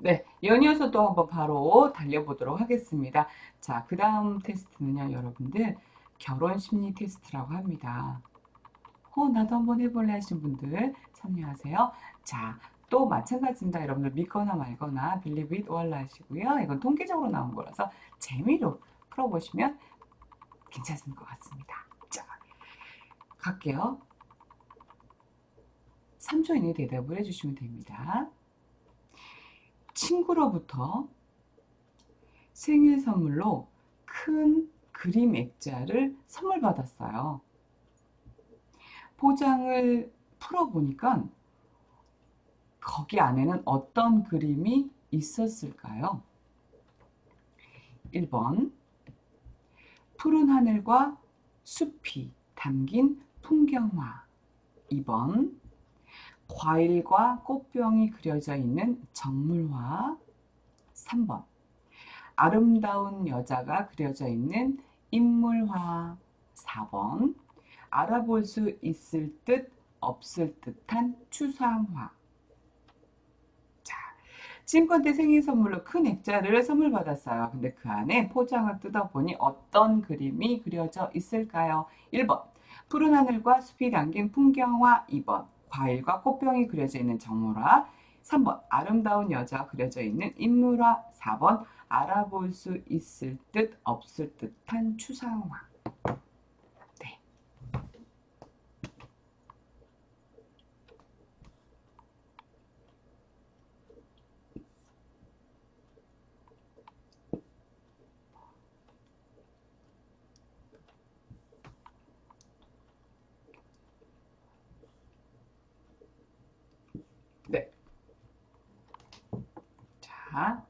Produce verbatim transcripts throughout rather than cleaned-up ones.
네, 연이어서 또 한번 바로 달려보도록 하겠습니다. 자, 그 다음 테스트는요, 여러분들, 결혼 심리 테스트라고 합니다. 어, 나도 한번 해볼래 하신 분들 참여하세요. 자, 또 마찬가지입니다. 여러분들 믿거나 말거나 believe it or 하시고요. 이건 통계적으로 나온 거라서 재미로 풀어보시면 괜찮을 것 같습니다. 자, 갈게요. 삼 초 이내에 대답을 해주시면 됩니다. 친구로부터 생일 선물로 큰 그림 액자를 선물 받았어요. 포장을 풀어보니까 거기 안에는 어떤 그림이 있었을까요? 일 번 푸른 하늘과 숲이 담긴 풍경화. 이 번 과일과 꽃병이 그려져 있는 정물화. 삼 번 아름다운 여자가 그려져 있는 인물화. 사 번 알아볼 수 있을 듯 없을 듯한 추상화. 자, 친구한테 생일 선물로 큰 액자를 선물 받았어요. 근데 그 안에 포장을 뜯어보니 어떤 그림이 그려져 있을까요? 일 번 푸른 하늘과 숲이 담긴 풍경화. 이 번 과일과 꽃병이 그려져 있는 정물화. 삼 번 아름다운 여자가 그려져 있는 인물화. 사 번 알아볼 수 있을 듯 없을 듯한 추상화. 네. 네. 자,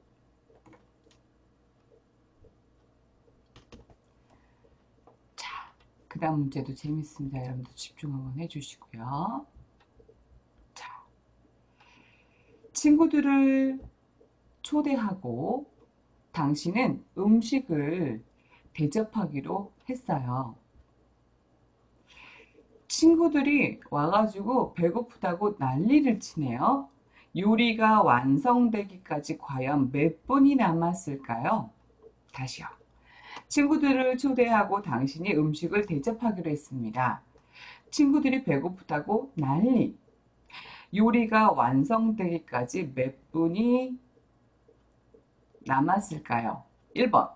자, 그 다음 문제도 재밌습니다. 여러분들 집중 한번 해주시고요. 자, 친구들을 초대하고 당신은 음식을 대접하기로 했어요. 친구들이 와가지고 배고프다고 난리를 치네요. 요리가 완성되기까지 과연 몇 분이 남았을까요? 다시요. 친구들을 초대하고 당신이 음식을 대접하기로 했습니다. 친구들이 배고프다고 난리. 요리가 완성되기까지 몇 분이 남았을까요? 일 번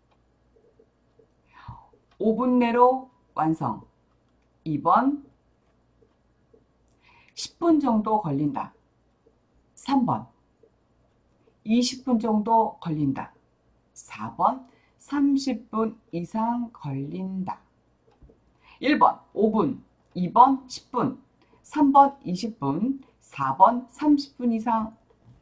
오 분 내로 완성. 이 번 십 분 정도 걸린다. 삼 번 이십 분 정도 걸린다. 사 번 삼십 분 이상 걸린다. 일 번 오 분, 이 번 십 분, 삼 번 이십 분, 사 번 삼십 분 이상.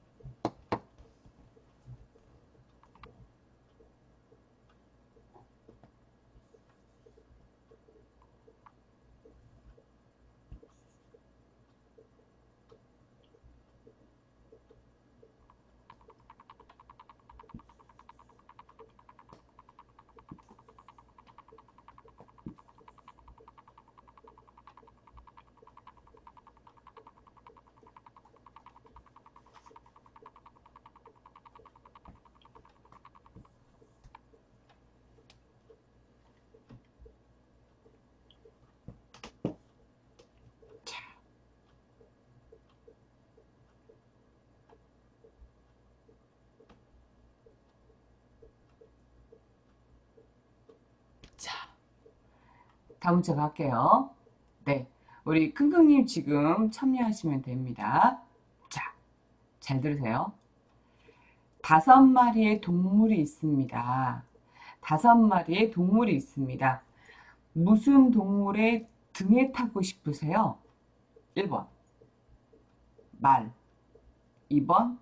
자, 다음 문제 갈게요. 네, 우리 큰큰님 지금 참여하시면 됩니다. 자, 잘 들으세요. 다섯 마리의 동물이 있습니다. 다섯 마리의 동물이 있습니다. 무슨 동물의 등에 타고 싶으세요? 일 번 말, 이 번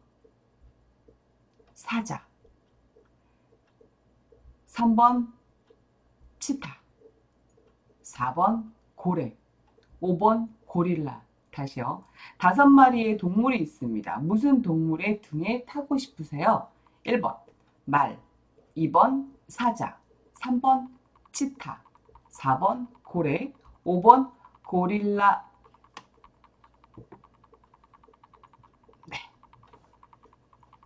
사자, 삼 번 치타, 사 번 고래, 오 번 고릴라. 다시요. 다섯 마리의 동물이 있습니다. 무슨 동물의 등에 타고 싶으세요? 일 번 말, 이 번 사자, 삼 번 치타, 사 번 고래, 오 번 고릴라. 네.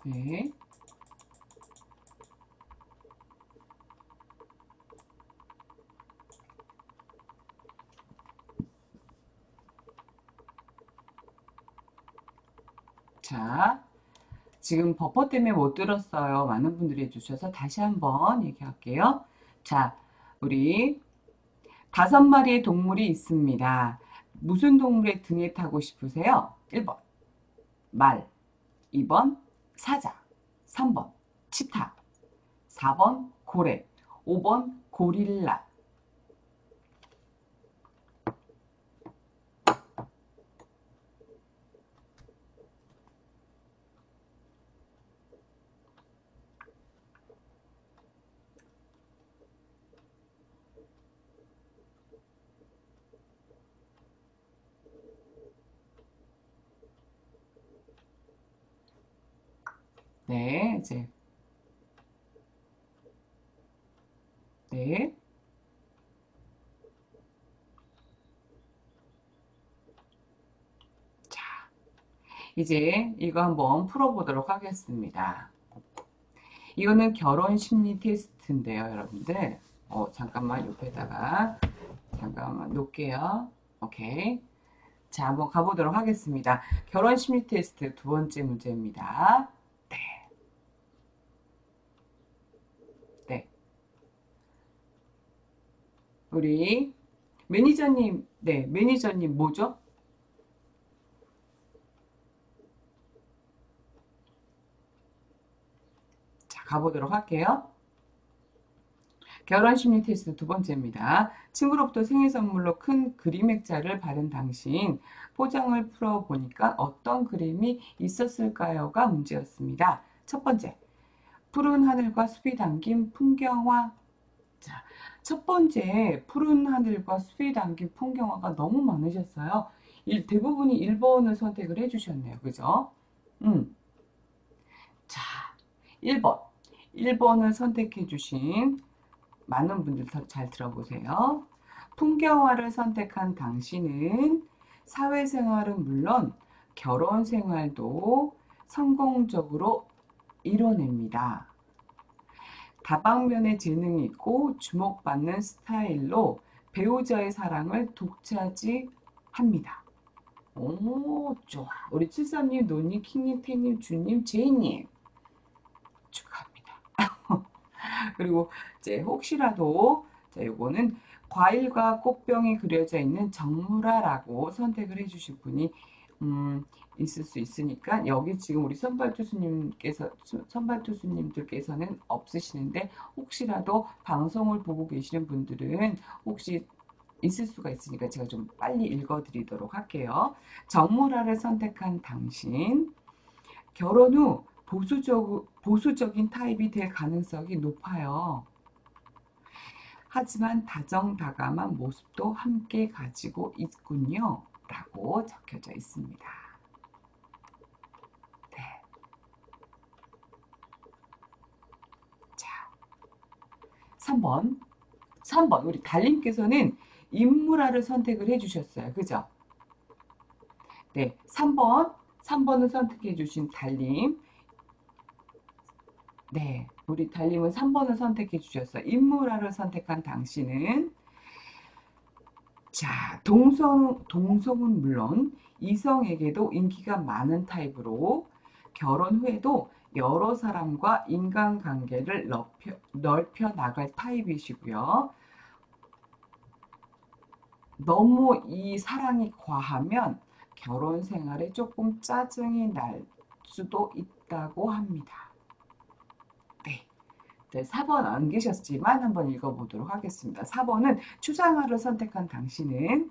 네. 자, 지금 버퍼 때문에 못 들었어요. 많은 분들이 해주셔서 다시 한번 얘기할게요. 자, 우리 다섯 마리의 동물이 있습니다. 무슨 동물의 등에 타고 싶으세요? 일 번 말, 이 번 사자, 삼 번 치타, 사 번 고래, 오 번 고릴라. 네, 이제 네. 자, 이제 이거 한번 풀어보도록 하겠습니다. 이거는 결혼 심리 테스트인데요, 여러분들. 어, 잠깐만 옆에다가 잠깐만 놓을게요. 오케이. 자, 한번 가보도록 하겠습니다. 결혼 심리 테스트 두 번째 문제입니다. 네. 네. 우리 매니저님, 네, 매니저님 뭐죠? 자, 가보도록 할게요. 결혼 심리 테스트 두 번째입니다. 친구로부터 생일 선물로 큰 그림 액자를 받은 당신, 포장을 풀어보니까 어떤 그림이 있었을까요가 문제였습니다. 첫 번째, 푸른 하늘과 숲이 담긴 풍경화. 자, 첫 번째 푸른 하늘과 숲이 담긴 풍경화가 너무 많으셨어요. 일, 대부분이 일 번을 선택을 해주셨네요. 그죠? 음. 자, 일 번. 일 번을 선택해 주신 많은 분들 잘 들어보세요. 풍경화를 선택한 당신은 사회생활은 물론 결혼생활도 성공적으로 이뤄냅니다. 다방면의 재능이 있고 주목받는 스타일로 배우자의 사랑을 독차지합니다. 오, 좋아. 우리 칠삼님, 노님, 킹님, 태님, 주님, 제이님 축하합니다. 그리고 이제 혹시라도 자, 요거는 과일과 꽃병이 그려져 있는 정물화라고 선택을 해주실 분이 음, 있을 수 있으니까 여기 지금 우리 선발 투수님께서 선발 투수님들께서는 없으시는데 혹시라도 방송을 보고 계시는 분들은 혹시 있을 수가 있으니까 제가 좀 빨리 읽어드리도록 할게요. 정물화를 선택한 당신, 결혼 후 보수적, 보수적인 타입이 될 가능성이 높아요. 하지만 다정다감한 모습도 함께 가지고 있군요. 라고 적혀져 있습니다. 네. 자, 삼 번. 삼 번. 우리 달님께서는 인물화를 선택을 해주셨어요. 그죠? 네. 삼 번. 삼 번을 선택해 주신 달님. 네. 우리 달님은 삼 번을 선택해 주셨어요. 인물화를 선택한 당신은 자, 동성, 동성은 물론 이성에게도 인기가 많은 타입으로 결혼 후에도 여러 사람과 인간관계를 넓혀, 넓혀 나갈 타입이시고요. 너무 이 사랑이 과하면 결혼 생활에 조금 짜증이 날 수도 있다고 합니다. 네. 네, 사 번 안 계셨지만 한번 읽어보도록 하겠습니다. 사 번은 추상화를 선택한 당신은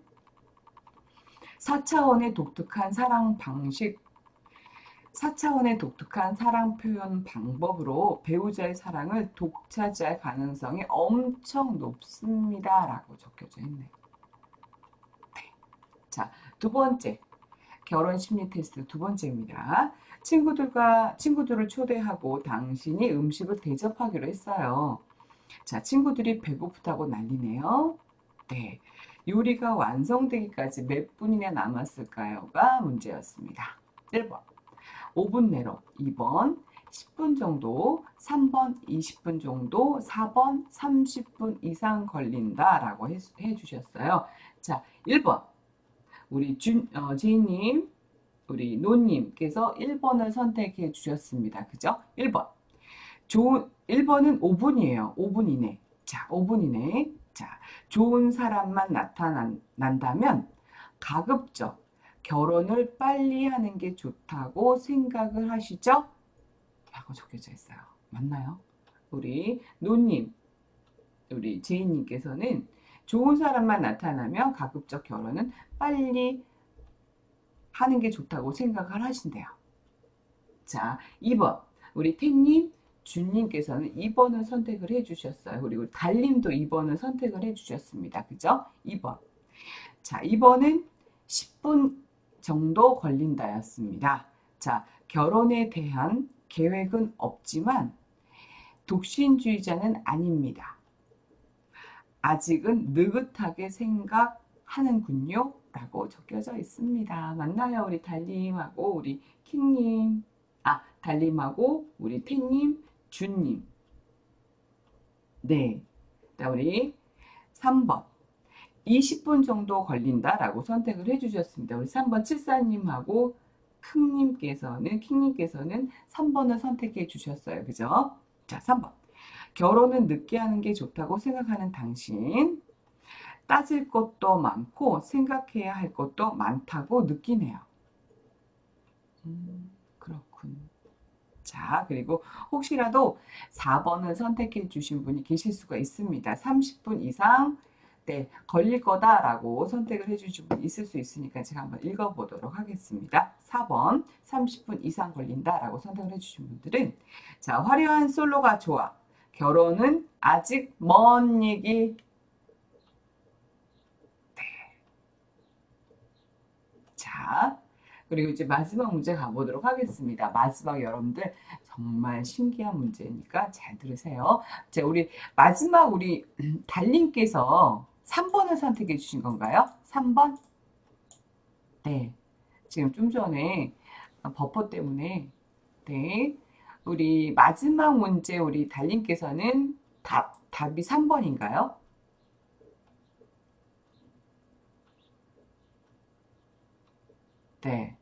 사 차원의 독특한 사랑 방식, 사 차원의 독특한 사랑 표현 방법으로 배우자의 사랑을 독차지할 가능성이 엄청 높습니다. 라고 적혀져 있네요. 네. 자, 두 번째. 결혼 심리 테스트 두 번째입니다. 친구들과, 친구들을 초대하고 당신이 음식을 대접하기로 했어요. 자, 친구들이 배고프다고 난리네요. 네. 요리가 완성되기까지 몇 분이나 남았을까요?가 문제였습니다. 일 번. 오 분 내로. 이 번. 십 분 정도, 삼 번 이십 분 정도, 사 번 삼십 분 이상 걸린다라고 해, 해주셨어요. 자, 일 번 우리 준, 어, 제이님, 우리 노님께서 일 번을 선택해 주셨습니다. 그죠? 일 번. 좋은, 일 번은 오 분이에요. 오 분 이내. 자, 오 분 이내. 자, 좋은 사람만 나타난다면 가급적 결혼을 빨리 하는 게 좋다고 생각을 하시죠? 라고 적혀져 있어요. 맞나요? 우리 노님, 우리 제이님께서는 좋은 사람만 나타나면 가급적 결혼은 빨리 하는 게 좋다고 생각을 하신대요. 자, 이 번. 우리 태님, 준님께서는 이 번을 선택을 해주셨어요. 그리고 달님도 이 번을 선택을 해주셨습니다. 그죠? 이 번. 자, 이 번은 십 분 정도 걸린다였습니다. 자, 결혼에 대한 계획은 없지만 독신주의자는 아닙니다. 아직은 느긋하게 생각하는군요. 라고 적혀져 있습니다. 맞나요? 우리 달님하고 우리 킹님. 아, 달님하고 우리 태님, 준님. 네. 자, 우리 삼 번. 이십 분 정도 걸린다라고 선택을 해주셨습니다. 우리 삼 번 칠사님하고 킹님께서는, 킹님께서는 삼 번을 선택해 주셨어요. 그죠? 자, 삼 번. 결혼은 늦게 하는 게 좋다고 생각하는 당신. 따질 것도 많고 생각해야 할 것도 많다고 느끼네요. 음, 그렇군. 자, 그리고 혹시라도 사 번을 선택해 주신 분이 계실 수가 있습니다. 삼십 분 이상 네, 걸릴 거다라고 선택을 해주신 분 있을 수 있으니까 제가 한번 읽어보도록 하겠습니다. 사 번, 삼십 분 이상 걸린다라고 선택을 해주신 분들은 자, 화려한 솔로가 좋아. 결혼은 아직 먼 얘기. 자, 그리고 이제 마지막 문제 가보도록 하겠습니다. 마지막 여러분들 정말 신기한 문제니까 잘 들으세요. 자, 우리 마지막 우리 달님께서 삼 번을 선택해 주신 건가요? 삼 번? 네. 지금 좀 전에 버퍼 때문에 네. 우리 마지막 문제 우리 달님께서는 답, 답이 삼 번인가요? 네.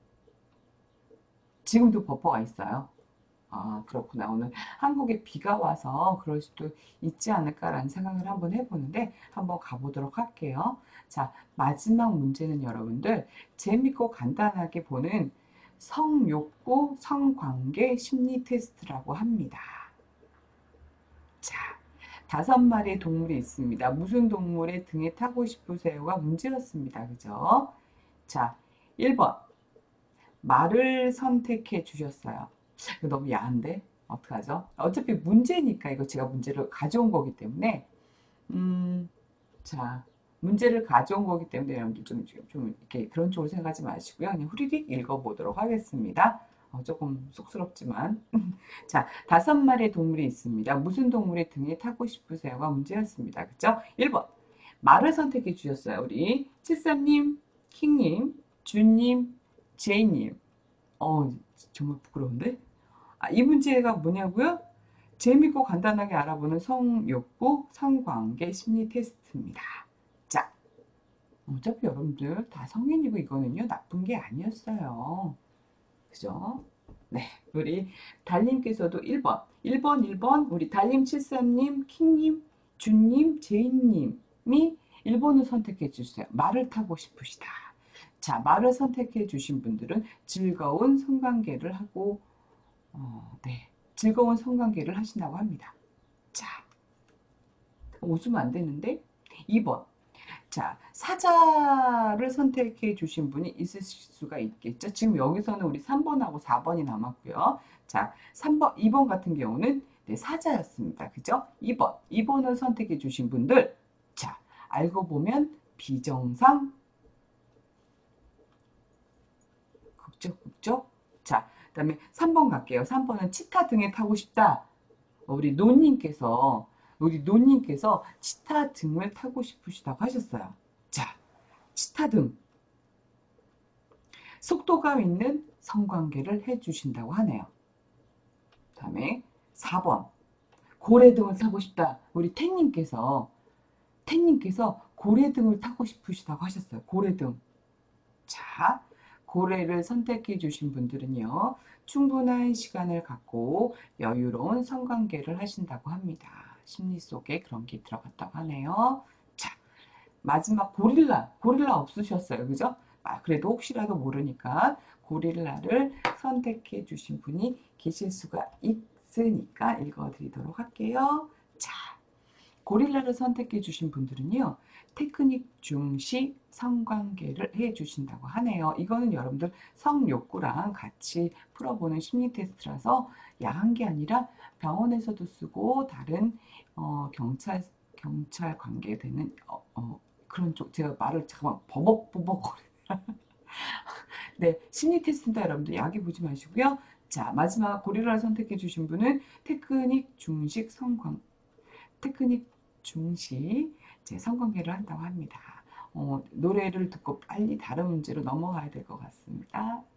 지금도 버퍼가 있어요. 아, 그렇구나. 오늘 한국에 비가 와서 그럴 수도 있지 않을까라는 생각을 한번 해보는데 한번 가보도록 할게요. 자, 마지막 문제는 여러분들 재밌고 간단하게 보는 성욕구 성관계 심리 테스트라고 합니다. 자, 다섯 마리의 동물이 있습니다. 무슨 동물의 등에 타고 싶으세요가 문제였습니다. 그죠? 자, 일 번 말을 선택해 주셨어요. 이거 너무 야한데? 어떡하죠? 어차피 문제니까 이거 제가 문제를 가져온 거기 때문에 음, 자, 문제를 가져온 거기 때문에 여러분들 좀, 좀, 좀 이렇게 그런 쪽으로 생각하지 마시고요. 그냥 후리릭 읽어보도록 하겠습니다. 어, 조금 쑥스럽지만. 자, 다섯 마리의 동물이 있습니다. 무슨 동물의 등에 타고 싶으세요가 문제였습니다. 그죠? 일 번. 말을 선택해 주셨어요. 우리 칠삼님, 킹님, 준님, 제이님. 어, 정말 부끄러운데? 아, 이 문제가 뭐냐고요? 재밌고 간단하게 알아보는 성욕구 성관계 심리 테스트입니다. 자, 어차피 여러분들 다 성인이고 이거는요 나쁜 게 아니었어요. 그죠? 네, 우리 달님께서도 일 번, 일 번, 일 번, 우리 달님 칠삼님, 킹님, 준님, 제이님이 일 번을 선택해 주세요. 말을 타고 싶으시다. 자, 말을 선택해 주신 분들은 즐거운 성관계를 하고 어, 네. 즐거운 성관계를 하신다고 합니다. 자, 웃으면 안 되는데 이 번. 자, 사자를 선택해 주신 분이 있을 수가 있겠죠. 지금 여기서는 우리 삼 번하고 사 번이 남았고요. 자, 삼 번, 이 번 같은 경우는 네, 사자였습니다. 그죠? 이 번, 이 번을 선택해 주신 분들. 자, 알고 보면 비정상 국적국적. 자, 그 다음에 삼 번 갈게요. 삼 번은 치타 등에 타고 싶다. 우리 노님께서, 우리 노님께서 치타 등을 타고 싶으시다고 하셨어요. 자, 치타 등. 속도감 있는 성관계를 해주신다고 하네요. 다음에 사 번 고래등을 타고 싶다. 우리 태님께서 태님께서 고래등을 타고 싶으시다고 하셨어요. 고래등. 자, 고래를 선택해 주신 분들은요. 충분한 시간을 갖고 여유로운 성관계를 하신다고 합니다. 심리 속에 그런 게 들어갔다고 하네요. 자, 마지막 고릴라. 고릴라 없으셨어요. 그죠? 아, 그래도 혹시라도 모르니까 고릴라를 선택해 주신 분이 계실 수가 있으니까 읽어드리도록 할게요. 자, 고릴라를 선택해 주신 분들은요. 테크닉 중시 성관계를 해 주신다고 하네요. 이거는 여러분들 성욕구랑 같이 풀어보는 심리 테스트라서 야한 게 아니라 병원에서도 쓰고 다른 어, 경찰 경찰 관계되는 어, 어, 그런 쪽 제가 말을 잠깐 버벅버벅 네, 심리 테스트입니다. 여러분들 약이 보지 마시고요. 자, 마지막 고릴라를 선택해 주신 분은 테크닉 중식 성관 테크닉 중시 제 성관계를 한다고 합니다. 어, 노래를 듣고 빨리 다른 문제로 넘어가야 될 것 같습니다.